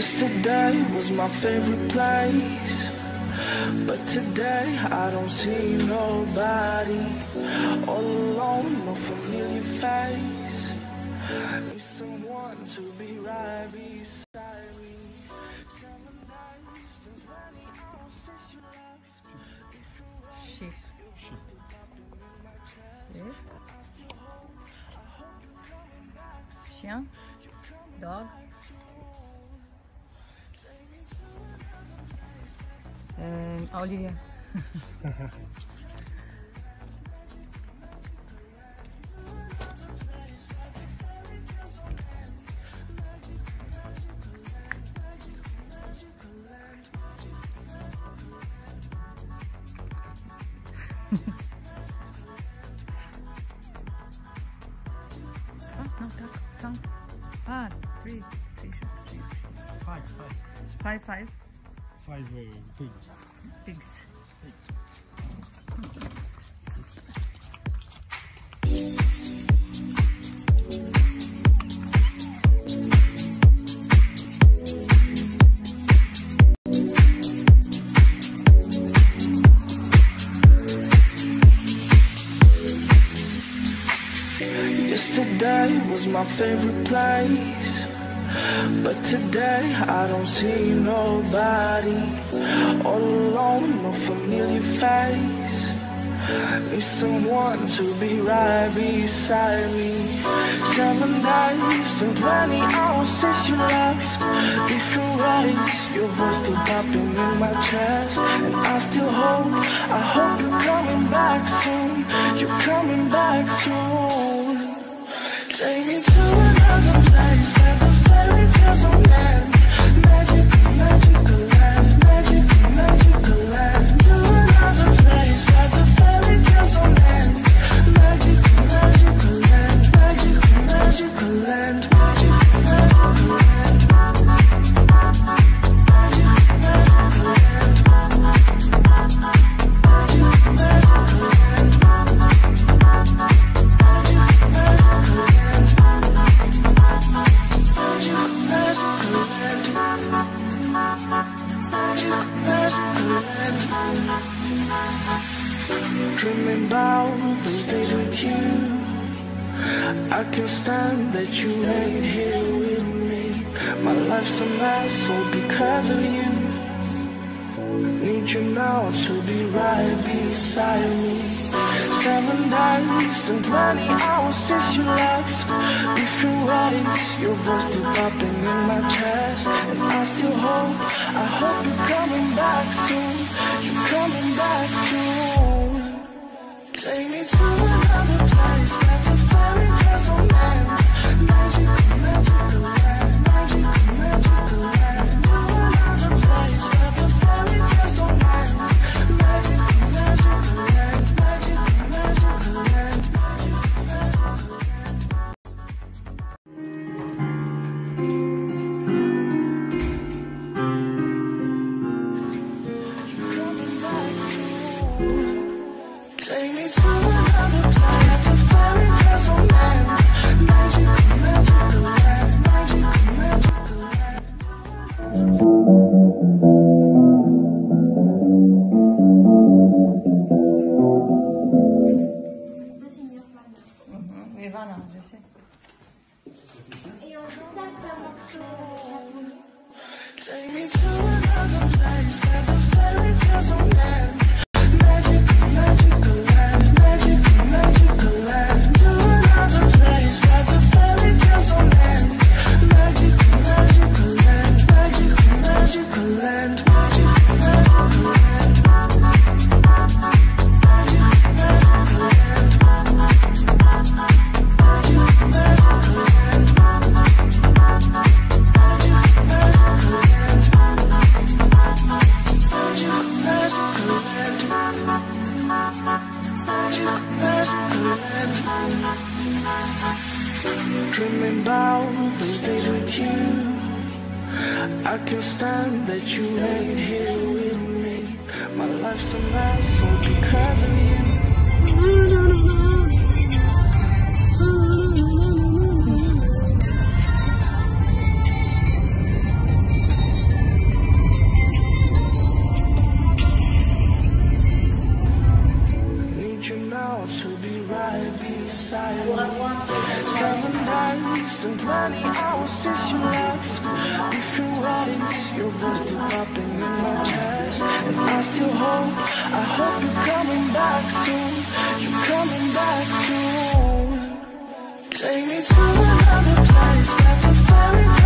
Yesterday was my favorite place, but today I don't see nobody. All alone, no familiar face. Need someone to be right beside me. 7 days and 20 hours since you left. Shift. Chien. Dog. Olivia. Five Pigs. Yesterday was my favorite place, but today I don't see nobody. All alone, no familiar face. Need someone to be right beside me. 7 days and 20 hours since you left. Different ways, your voice still popping in my chest. And I still hope, I hope you're coming back soon. You're coming back soon. Take me to another place where the fairy tales don't end. Magical, magical land, magical, magical land. To another place where the fairy tales don't end. Magical, magical land, magical, magical land, magical, magical land. Dreaming about those days with you. I can't stand that you ain't here with me. My life's a mess all because of you. Need you now to be right beside me. 7 days and 20 hours since you left. Different ways, your voice still popping in my chest. And I still hope, I hope you're coming back soon. You're coming back soon. Take me to another place where the fairy tales don't end. Magical, magical land, magical, magical land. To another place where the fairy tales don't end. Magical, magical land, magical, magical land, magical, magical land. You're coming back soon. Take me to another place, the fairy tales don't end. Magical, magical land, magical, magical land. Nirvana, je sais. Take me to another place where the fairy tales don't end. Magical, magical land, magical, magical land. To another place where the fairy tales don't end. Magical, magical land, magical, magical land, magical, magical land. Dreaming about those days with you. I can't stand that you ain't here with me. My life's a mess all because of you. since you left. Different ways, your voice still popping in my chest. And I still hope, I hope you're coming back soon. You're coming back soon. Take me to another place, that's a fairy tale.